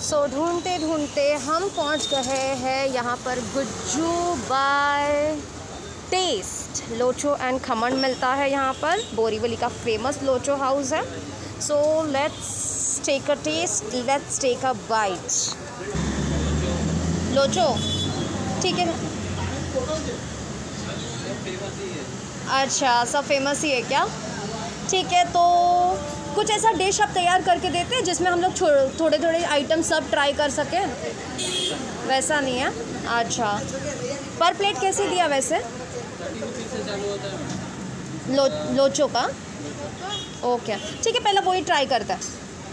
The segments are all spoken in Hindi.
सो ढूंढते ढूंढते हम पहुंच गए हैं यहाँ पर Gujju by taste. Locho and khaman मिलता है यहाँ पर। बोरीवली का फेमस लोचो हाउस है। So let's take a taste, let's take a bite. Locho ठीक है। अच्छा, सब फेमस ही है क्या? ठीक है, तो कुछ ऐसा डिश आप तैयार करके देते हैं जिसमें हम लोग थोड़े थोड़े आइटम सब ट्राई कर सकें। वैसा नहीं है? अच्छा, पर प्लेट कैसे दिया वैसे? लोचो का? ओके ठीक है, पहले वही ट्राई करते हैं।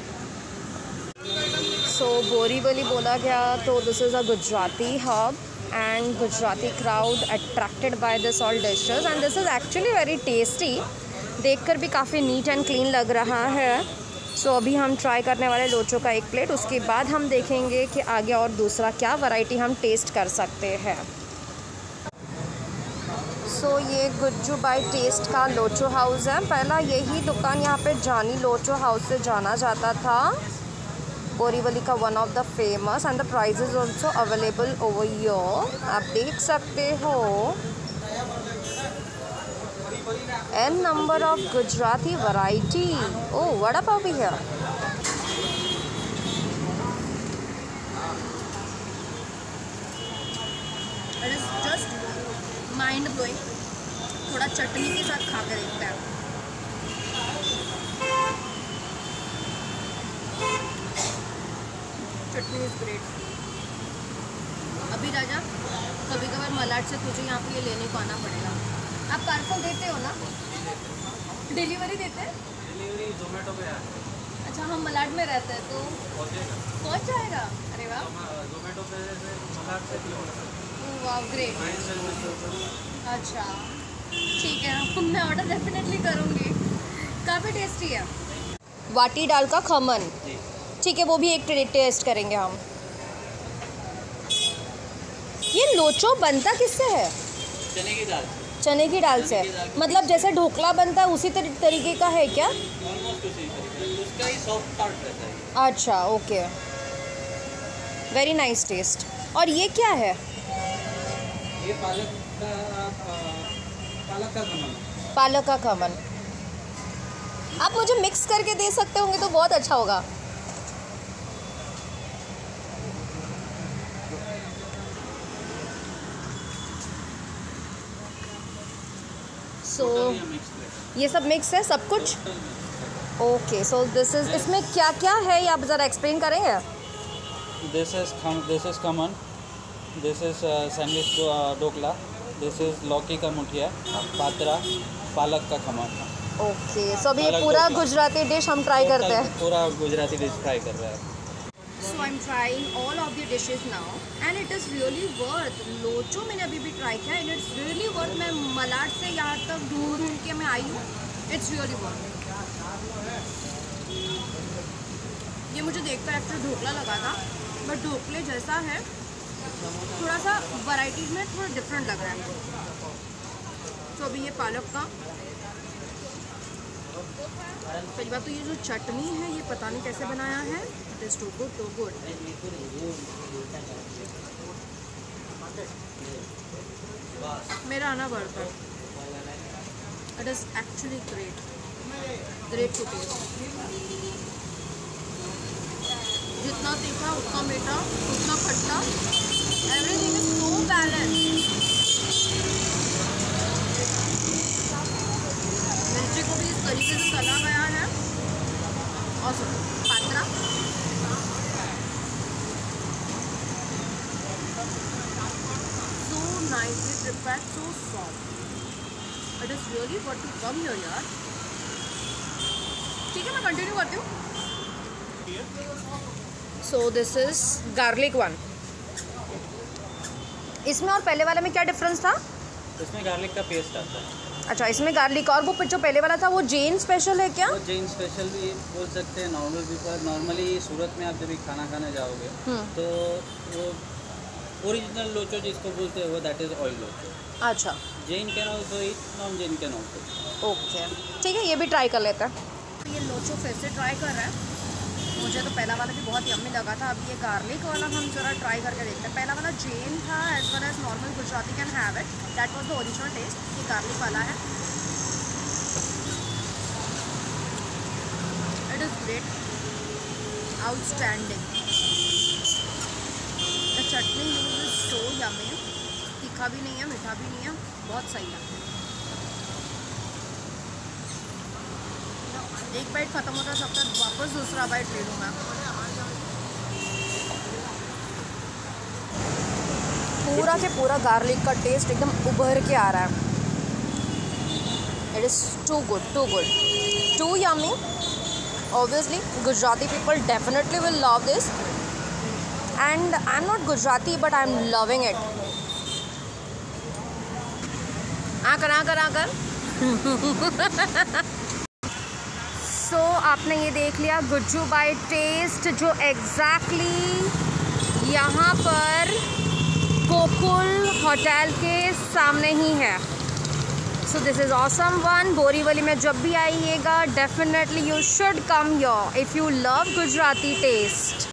सो बोरीवली बोला गया तो this is a Gujarati hub and Gujarati crowd attracted by this all dishes and this is actually very tasty। देखकर भी काफ़ी नीट एंड क्लीन लग रहा है। सो अभी हम ट्राई करने वाले लोचो का एक प्लेट, उसके बाद हम देखेंगे कि आगे और दूसरा क्या वैरायटी हम टेस्ट कर सकते हैं। सो ये गुज्जू बाय टेस्ट का लोचो हाउस है। पहला यही दुकान यहाँ पे जानी लोचो हाउस से जाना जाता था। बोरीवली का one of the famous and the prices also available over here. आप देख सकते हो an number of Gujarati variety. Oh, vada pav भी है। It is just mind blowing. थोड़ा चटनी के साथ खा कर देखते हैं। Chutney is great. अभी राजा, कभी कभार मलाड से तुझे यहाँ पे ये लेने को आना पड़ेगा। आप पार्सल देते हो ना? डिलीवरी देते हैं? डिलीवरी जोमेटो पे है। अच्छा, हम मलाड में रहते हैं तो पहुँच जाएगा। अरे वाह, जोमेटो पे से मलाड से किलोमीटर। वाह ग्रेट। अच्छा ठीक है, मैं ऑर्डर डेफिनेटली करूँगी। काफ़ी टेस्टी है। वाटी दाल का खमन, ठीक है, वो भी एक टेस्ट करेंगे हम। ये लोचो बनता किससे है? चने की दाल। चने की दाल से? मतलब जैसे ढोकला बनता है उसी तरीके का है क्या? ऑलमोस्ट उसी तरीके, उसका ही सॉफ्ट पार्ट रहता है। अच्छा ओके, वेरी नाइस टेस्ट। और ये क्या है? ये पालक का खमन। पालक का खमन। आप मुझे मिक्स करके दे सकते होंगे तो बहुत अच्छा होगा। सो ये सब मिक्स है सब कुछ? ओके, सो दिस इज, इसमें क्या क्या है ये आप ज़रा एक्सप्लेन करेंगे? This is khaman, this is sandwich dhokla, this is लौकी का मुठिया, पात्रा, पालक का खमन। ओके, सो अभी ये पूरा गुजराती डिश हम ट्राई करते हैं। पूरा गुजराती डिश ट्राई कर रहे हैं। So I am trying all of the dishes now and it is really worth. Locho मैंने अभी भी ट्राई किया एंड इट्स रियली वर्थ। मैं मलाड से यहाँ तक ढूंढ के मैं आई हूँ। It's really worth. ये मुझे देखकर एक्चुअली ढोकला लगा था, बट ढोकले जैसा है, थोड़ा सा वैराइटीज में थोड़ा डिफरेंट लग रहा है। तो अभी ये पालक का, पहली बात तो ये जो चटनी है ये पता नहीं कैसे बनाया है। It is too good too good. मेरा आना बढ़ता है। It is actually great, great to taste. जितना तीखा उतना मीठा उतना खट्टा, एवरीथिंग इज सो बैलेंस। मिर्ची को भी इस तरीके से तला गया है। और Patra, so nicely prepared, so soft. It is really got to come here यार। ठीक है, मैं कंटिन्यू करती हूँ। So this is garlic one। इसमें और पहले वाले में क्या डिफरेंस था? इसमें गार्लिक का पेस्ट आता है। अच्छा, इसमें गार्लिक। और वो जो पहले वाला था वो जैन स्पेशल है क्या? वो जैन स्पेशल भी बोल सकते हैं। नॉर्मल पीपल, नॉर्मली सूरत में आप जब भी खाना खाने जाओगे तो वो ओरिजिनल लोचो जिसको बोलते हैं वो दैट इज़ ऑयल लोचो। अच्छा, Jain can also eat, non Jain can also. Okay ठीक है, ये भी ट्राई कर लेते हैं। ये लोचो फिर से ट्राई कर रहे हैं। मुझे तो पहला वाला भी बहुत यम्मी लगा था। अभी ये गार्लिक वाला हम ज़रा ट्राई करके देखते हैं। पहला वाला जैन था, as well as normal Gujarati can have it, that was the original taste. ये गार्लिक वाला है, it is great, outstanding. The chutney use is so yummy, तीखा भी नहीं है, मीठा भी नहीं है, बहुत सही है। एक बाइट ख़त्म होता सब तक वापस दूसरा बाइट ले लूँ मैं। पूरा के पूरा गार्लिक का टेस्ट एकदम उभर के आ रहा है। It is too good, too yummy. Obviously Gujarati people definitely will love this, and I am not Gujarati but I am loving it. आकर सो आपने ये देख लिया गुज्जू बाइट टेस्ट, जो एग्जैक्टली यहाँ पर गोकुल होटल के सामने ही है। So this is awesome one. Borivali में जब भी आइएगा definitely you should come your if you love Gujarati test.